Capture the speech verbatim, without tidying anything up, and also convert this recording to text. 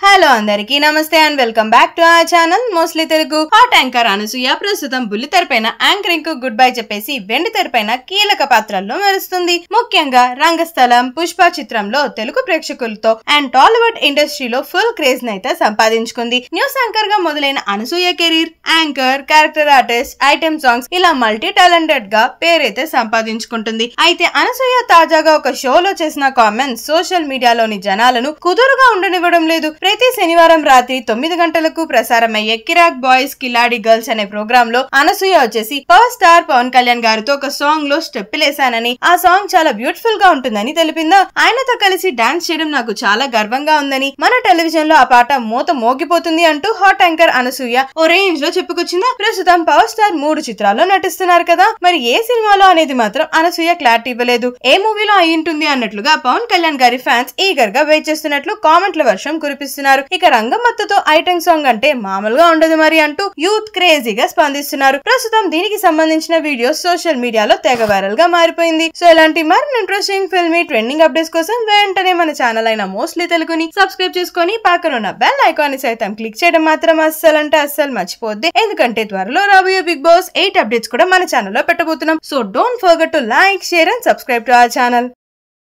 Hello అందరికీ నమస్తే and welcome back to our channel mostly Telugu. Hot anchor Anasuya ప్రస్తుతం బుల్లి తెరపైన యాంకరింగ్ కు గుడ్ బై చెప్పేసి వెండి తెరపైన కీలక పాత్రల్లో మెరుస్తుంది. ముఖ్యంగా రంగస్థలం, పుష్ప చిత్రంలో తెలుగు ప్రేక్షకులతో అండ్ టాలీవుడ్ ఇండస్ట్రీలో ఫుల్ క్రేజ్ నైతే సంపాదించుకుంది. న్యూస్ యాంకర్ గా మొదలైన Anasuya career anchor, character artist, item songs ఇలా మల్టీ టాలెంటెడ్ గా పేరైతే సంపాదించుకుంటుంది. అయితే అనసూయ తాజాగా ఒక షోలో చేసిన కామెంట్స్ సోషల్ మీడియాలోని జనాలను కుదురుగా ఉండనివ్వడం లేదు. ప్రతి శనివారం రాత్రి తొమ్మిది గంటలకు ప్రసారమయ్యే కిరాక్ బాయ్స్ కిలాడి గర్ల్స్ అనే ప్రోగ్రామ్ లో అనసూయ వచ్చేసి పవర్ స్టార్ పవన్ కళ్యాణ్ గారితో ఒక సాంగ్ లో స్టెప్ లేసానని, ఆ సాంగ్ చాలా బ్యూటిఫుల్ గా ఉంటుందని తెలిపిందా. ఆయనతో కలిసి డాన్స్ చేయడం నాకు చాలా గర్వంగా ఉందని, మన టెలివిజన్ లో ఆ పాట మూత మోగిపోతుంది అంటూ హాట్ యాంకర్ అనసూయ ఓ రేంజ్ లో చెప్పుకొచ్చిందా. ప్రస్తుతం పవర్ స్టార్ మూడు చిత్రాల్లో నటిస్తున్నారు కదా, మరి ఏ సినిమాలో అనేది మాత్రం అనసూయ క్లారిటీ ఇవ్వలేదు. ఏ మూవీలో అయి ఉంటుంది అన్నట్లుగా పవన్ కళ్యాణ్ గారి ఫ్యాన్స్ ఈగర్ గా వెయిట్ చేస్తున్నట్లు కామెంట్ల వర్షం కురిపిస్తున్నారు. ఇక రంగమ్మత్తతో ఐటెం సాంగ్ అంటే మామూలుగా ఉండదు మరి అంటూ యూత్ క్రేజీగా స్పందిస్తున్నారు. ప్రస్తుతం దీనికి సంబంధించిన వీడియో సోషల్ మీడియాలో తెగ వైరల్ గా మారిపోయింది. సో ఇలాంటి మరిన్ని ఇంట్రెస్టింగ్ ఫిల్మీ ట్రెండింగ్ అప్డేట్స్ కోసం వెంటనే మన ఛానల్ అయిన మోస్ట్లీ తెలుగుని సబ్స్క్రైబ్ చేసుకొని పక్కన ఉన్న బెల్ ఐకాన్ ని సైతం క్లిక్ చేయడం మాత్రం అస్సలు అంటే అస్సలు మర్చిపోద్ది. ఎందుకంటే త్వరలో రాబోయే బిగ్ బాస్ ఎయిట్ అప్డేట్స్ కూడా మన ఛానల్ లో పెట్టబోతున్నాం. So don't forget to like, share and subscribe to our channel.